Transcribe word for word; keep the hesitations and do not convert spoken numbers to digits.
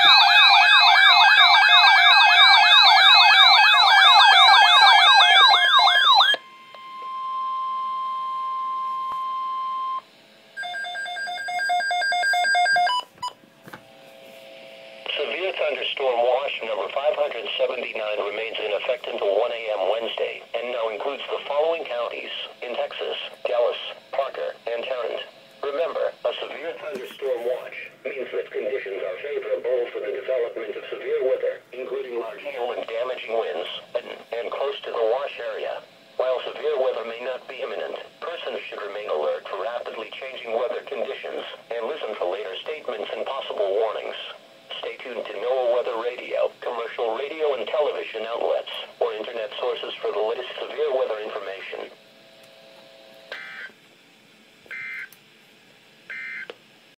Severe thunderstorm watch number five hundred seventy-nine remains in effect until one A M Wednesday, and now includes the following counties in Texas: Dallas, Parker, and Tarrant. Remember, a severe thunderstorm watch means that conditions are favorable for the development of severe weather, including large hail and damaging winds, and, and close to the wash area. While severe weather may not be imminent, persons should remain alert for rapidly changing weather conditions and listen for later statements and possible warnings. Stay tuned to NOAA Weather Radio, commercial radio and television outlets, or internet sources for the latest severe weather information.